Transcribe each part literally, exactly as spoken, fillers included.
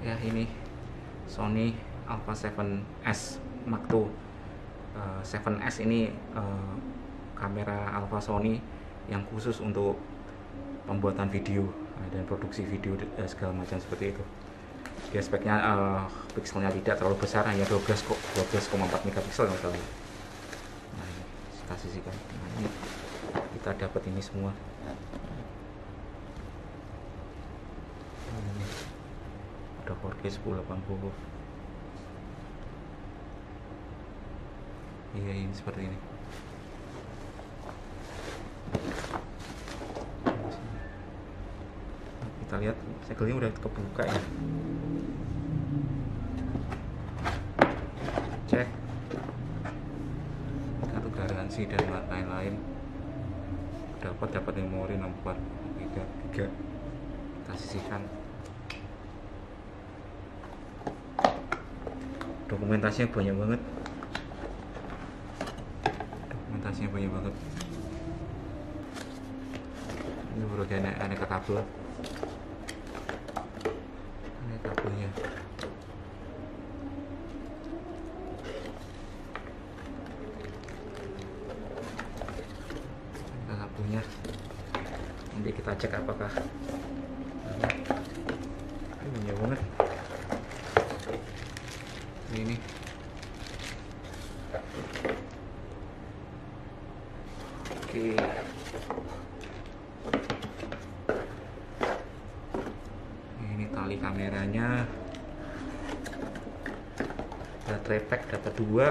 ya ini Sony Alpha tujuh S Mark dua. uh, tujuh S ini uh, kamera Alpha Sony yang khusus untuk pembuatan video uh, dan produksi video uh, segala macam seperti itu. Dia speknya uh, pixelnya tidak terlalu besar, hanya dua belas koma empat megapiksel kalau salah. Nah ini kita sisihkan. Nah, ini kita dapat ini semua. Ini ada four K sepuluh delapan puluh. Iya ini seperti ini. Kita lihat segelnya udah kebuka ya. Cek kartu garansi dan lain-lain. Dapat dapat memori enam puluh empat giga. Kita sisihkan. Dokumentasinya banyak banget. Dokumentasinya banyak banget. Ini baru ada aneka kabel. Aneka kabelnya. Aneka kabelnya. Nanti kita cek apakah ini banyak banget. Ini oke. Ini tali kameranya, baterai pack dapat dua.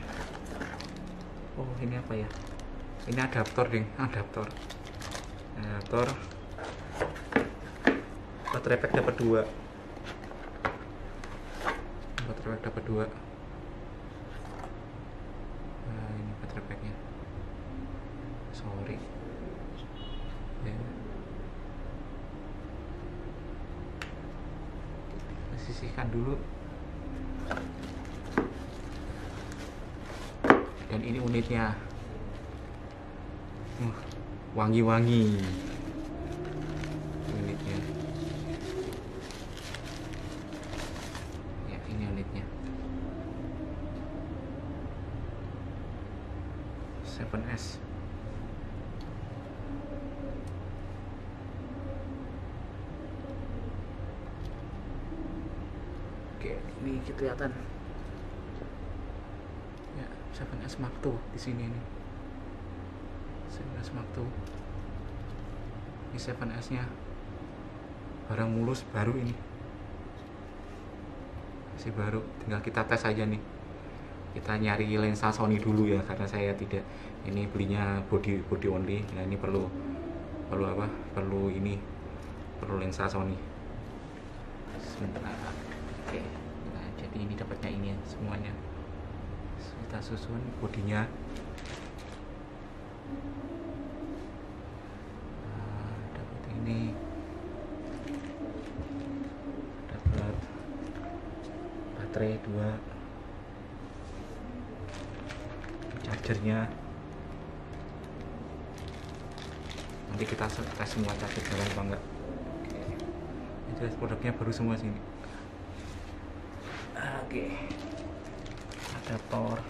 Oh ini apa ya, ini adaptor ding, adaptor adaptor baterai pack dapat dua. Baterai pack dapat dua. Nah ini baterai packnya. Sorry ya. Sisihkan dulu. Dan ini unitnya. uh, Wangi-wangi unitnya. Ya ini unitnya tujuh S. Oke, ini kelihatan ya tujuh S Mark dua di sini nih. tujuh S Mark dua. Ini tujuh S nya barang mulus baru ini. Masih baru, tinggal kita tes aja nih. Kita nyari lensa Sony dulu ya, karena saya tidak ini belinya body body only. Nah ini perlu perlu apa? Perlu ini perlu lensa Sony. Sebentar. Oke, nah jadi ini dapatnya ini ya, semuanya. Kita susun bodinya. Nah, dapat ini, dapat baterai dua, chargernya. Nanti kita tes semua charger jalan apa enggak. Oke, itu produknya baru semua sini. Oke, adaptor.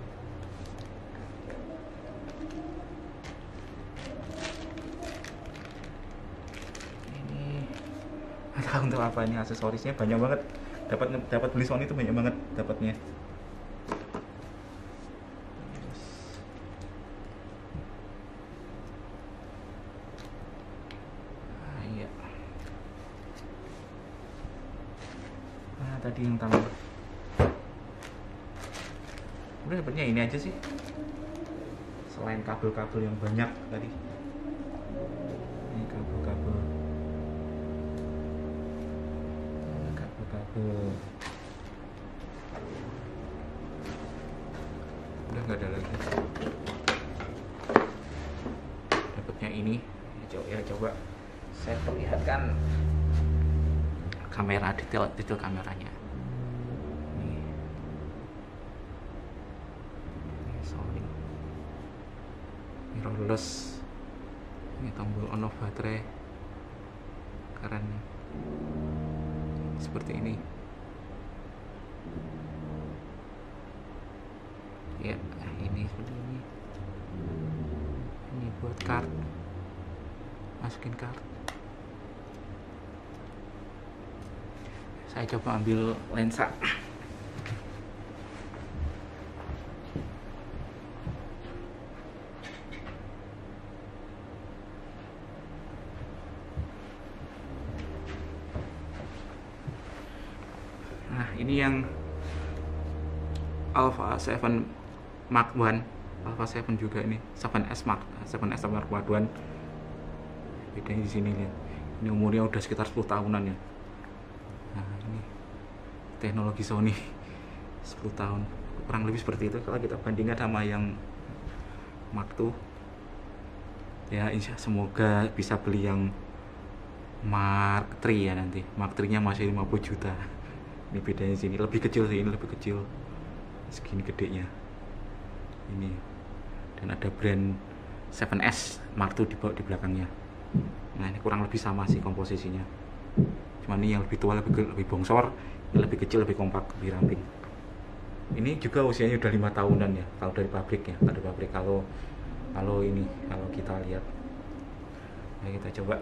Ini entah untuk apa, ini aksesorisnya banyak banget. Dapat dapat beli Sony itu banyak banget dapatnya. Ah, iya. Nah tadi yang tambah. Udah dapatnya ini aja sih, selain kabel-kabel yang banyak tadi. Ini kabel-kabel, kabel-kabel. Udah nggak ada lagi. Dapatnya ini. Coba ya coba saya perlihatkan kamera, detail detail kameranya. Mirrorless, ini tombol on off baterai, keren nih, seperti ini. Ya, ini seperti ini. Ini buat card, masukin card. Saya coba ambil lensa. Nah, ini yang Alpha tujuh Mark satu, Alpha tujuh juga ini, tujuh S Mark, tujuh S Mark satu. Bedanya di sini lihat. Ini umurnya udah sekitar sepuluh tahunan ya. Nah, ini teknologi Sony sepuluh tahun, kurang lebih seperti itu kalau kita bandingkan sama yang Mark dua. Ya, insya semoga bisa beli yang Mark tiga ya nanti. Mark tiga nya masih lima puluh juta. Ini bedanya di sini, lebih kecil sih, ini lebih kecil. Segini gedenya. Ini. Dan ada brand tujuh S Mark dua di, di belakangnya. Nah, ini kurang lebih sama sih komposisinya. Cuma ini yang lebih tua, lebih lebih bongsor, ini lebih kecil, lebih kompak, lebih ramping. Ini juga usianya udah lima tahunan ya, kalau dari pabrik ya, dari pabrik. Kalau kalau ini, kalau kita lihat, nah, kita coba.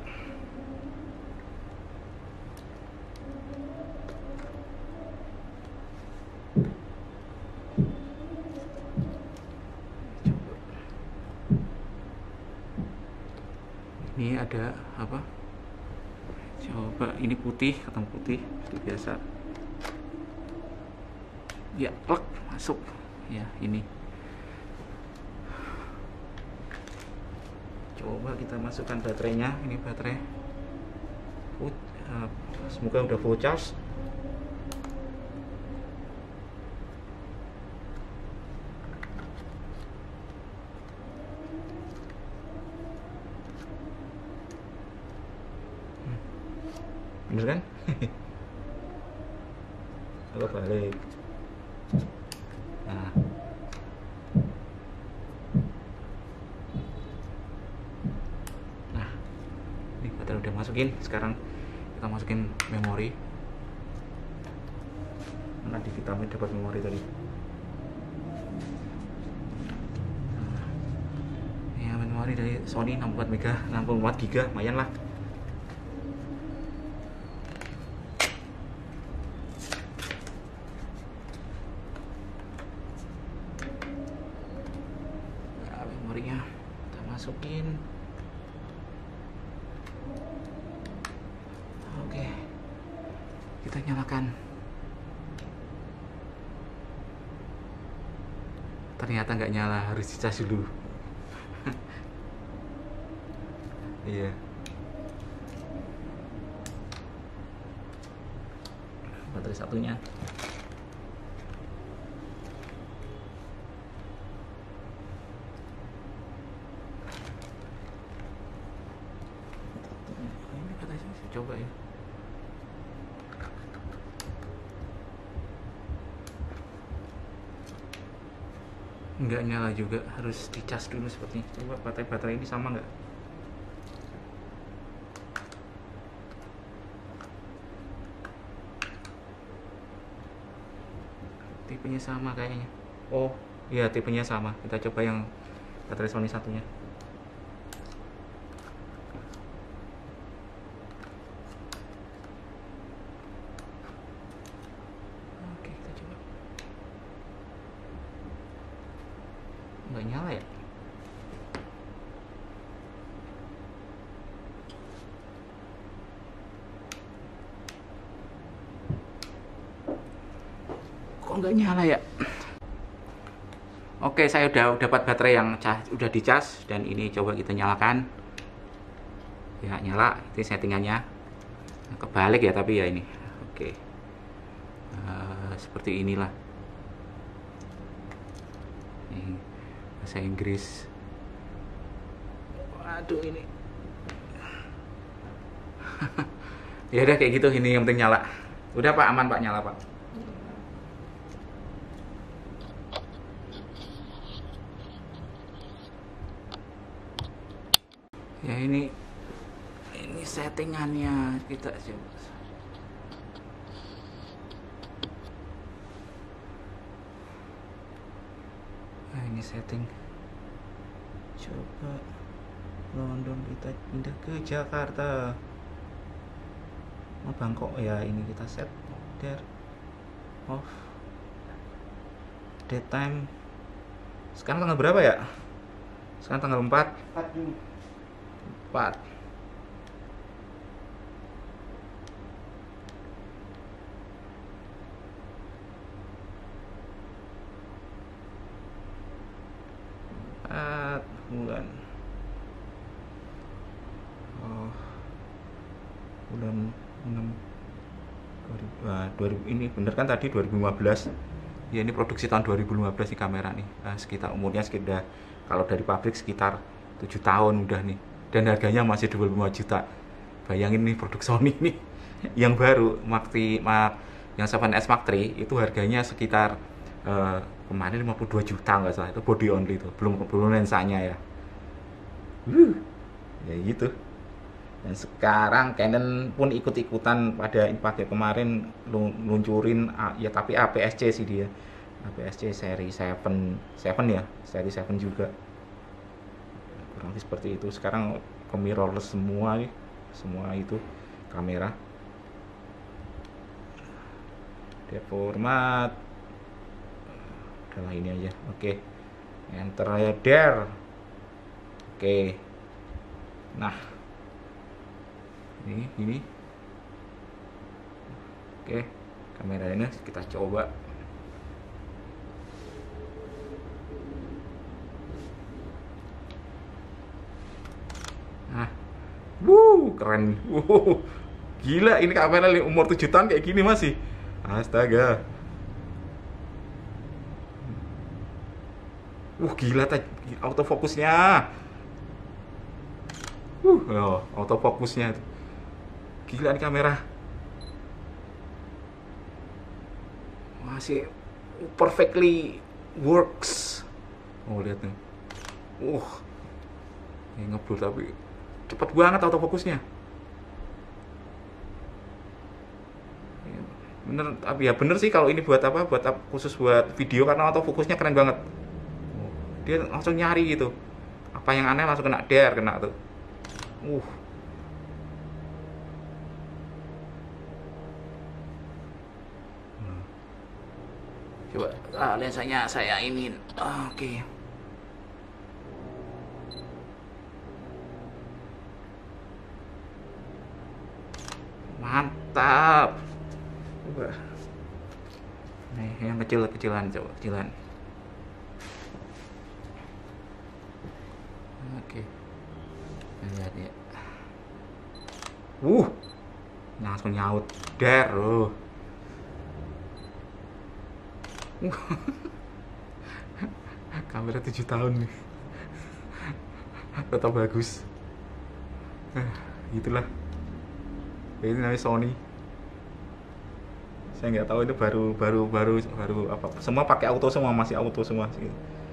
Ini ada apa? Coba ini putih, ketemu putih seperti biasa. Ya, plek masuk. Ya, ini. Coba kita masukkan baterainya. Ini baterai. Put, uh, semoga udah full charge. Bener kan? Aku balik. Nah, nah, ini baterai udah masukin. Sekarang kita masukin memori. Mana di vitamin dapat memori tadi? Nah, ya memori dari Sony enam puluh empat mega, enam puluh empat giga, lumayan lah. Memorinya kita masukin. Oke, kita nyalakan. Ternyata nggak nyala, harus dicas dulu. Iya. Baterai satunya. Coba ya. Nggak nyala juga, harus dicas dulu sepertinya. Coba baterai-baterai ini sama nggak? Tipenya sama kayaknya. Oh iya, tipenya sama. Kita coba yang baterai Sony satunya. Nggak nyala ya? Kok nggak nyala ya? Oke, saya udah dapat baterai yang cas, udah dicas, dan ini coba kita nyalakan. Ya, nyala. Ini settingannya. Kebalik ya, tapi ya ini. Oke. Uh, seperti inilah. Ini bahasa Inggris. Waduh, ini. Ya udah kayak gitu, ini yang penting nyala. Udah Pak, aman Pak, nyala Pak. Ya ini ini settingannya, kita coba. ini setting. Coba London, kita pindah ke Jakarta. Oh, Bangkok ya, ini kita set there off daytime. Sekarang tanggal berapa ya? Sekarang tanggal empat empat empat bulan. Oh, bulan enam dua ribu, ah, dua ribu ini bener kan tadi dua ribu lima belas ya, ini produksi tahun dua ribu lima belas di kamera nih. Nah, sekitar umurnya sekitar kalau dari pabrik sekitar tujuh tahun udah nih, dan harganya masih dua puluh lima juta. Bayangin nih produk Sony nih yang baru Mark tiga, Mark yang tujuh S Mark tiga itu harganya sekitar uh, kemarin lima puluh dua juta nggak salah, itu body only itu, belum belum lensanya ya. Uh, ya gitu. Dan sekarang Canon pun ikut-ikutan pada pakai kemarin luncurin ya, tapi A P S C sih dia. A P S C seri tujuh, tujuh ya, seri tujuh juga. Kurang lebih seperti itu. Sekarang ke mirrorless semua nih, semua itu kamera. Dia format. Udahlah ini aja. Oke. Enter aja there. Oke. Nah, ini ini oke, kamera ini kita coba. Nah, wuh keren, wuh gila, ini kamera umur tujuh tahun kayak gini masih, astaga. Wuh gila, autofokusnya, uh oh, autofokusnya gila nih kamera, masih perfectly works. Oh lihat nih, uh ini ngeblur tapi cepet banget autofokusnya. Bener, tapi ya bener sih kalau ini buat apa, buat khusus buat video, karena autofokusnya keren banget. Dia langsung nyari gitu, apa yang aneh langsung kena der, kena tuh. Uh coba ah, lensanya saya ini, ah, oke okay. Mantap. Coba nih yang kecil-kecilan, coba kecilan. Oke, lihat ya, uh langsung nyaut der. Oh. Kamera tujuh tahun nih tetap bagus. Itulah, ini namanya Sony. Saya nggak tahu itu baru baru baru baru apa, semua pakai auto semua, masih auto semua sih.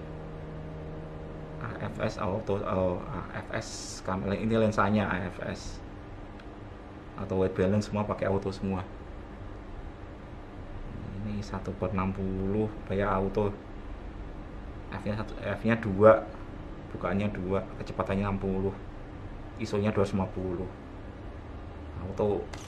A F S auto, oh, A F S kamera ini, lensanya A F S atau white balance, semua pakai auto semua. Ini satu per enam puluh bayar auto, F nya satu, F nya dua, bukaannya dua, kecepatannya enam puluh, I S O nya dua ratus lima puluh, auto